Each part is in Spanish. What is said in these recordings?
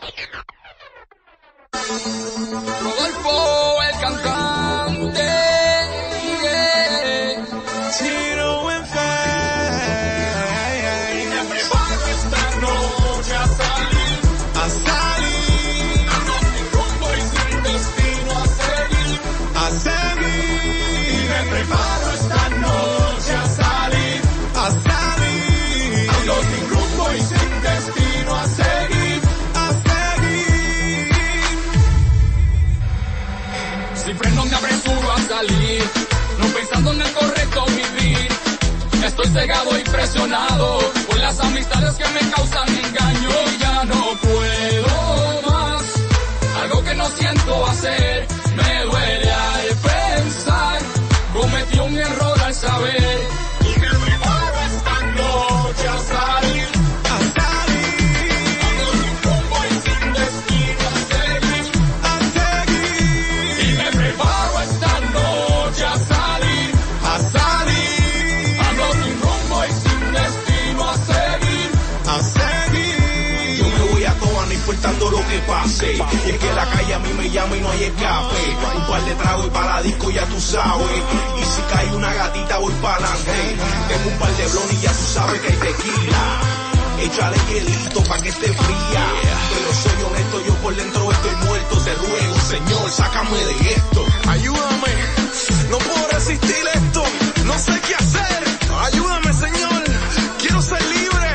Rodolfo, el cantante. Tiro en fe. Y me preparo esta noche a salir. A salir. Ando sin rumbo y sin destino a seguir. A seguir. Y me preparo esta noche a salir. A salir. Ando sin rumbo y sin destino a seguir. A seguir. Sin freno me apresuro a salir, no pensando en el correcto vivir. Estoy cegado y presionado por las amistades que me causan engaño. Y ya no puedo más, algo que no siento hacer. Me duele al pensar, cometí un error al saber. Y me preparo esta noche a salir. A salir. Ando sin rumbo y sin destino a seguir. A seguir. Y me preparo esta noche a salir. A salir. Ando sin rumbo y sin destino a seguir. A seguir. Yo me voy a toa, no importando lo que pase. Y es que la calle a mí me llama y no hay escape. Un par de tragos y para la disco ya tú sabes. Y si cae una gatita voy pa'lante. Tengo un par de blones y ya tú sabes que hay tequila. Échale hielito pa' que esté fría. Pero soy honesto, yo por dentro estoy muerto. Te ruego, Señor, sácame de esto. Ayúdame. No puedo resistir esto. No sé qué hacer. Ayúdame, Señor. Quiero ser libre.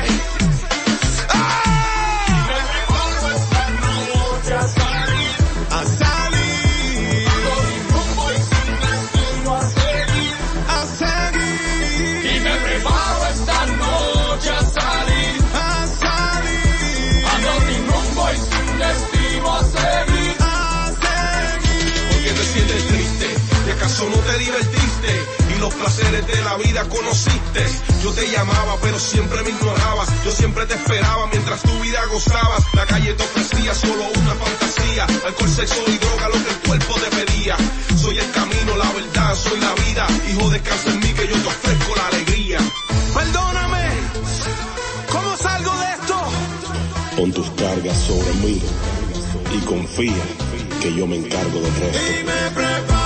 Me preparo esta noche a salir. A salir. Ando sin rumbo y sin destino a seguir. A seguir. Y me preparo esta noche a salir. A salir. Ando sin rumbo y sin destino a seguir. A seguir. Porque te sientes triste, ¿y acaso no te divertiste? Y los placeres de la vida conociste. Yo te llamaba pero siempre me ignorabas. Yo siempre te esperaba mientras tu vida gozabas. La calle te ofrecía solo una fantasía. Alcohol, sexo y droga, lo que el cuerpo te pedía. Soy el camino, la verdad, soy la vida. Hijo, descansa en mí que yo te ofrezco la alegría. Perdóname. ¿Cómo salgo de esto? Pon tus cargas sobre mí y confía que yo me encargo del resto. Y me preparo.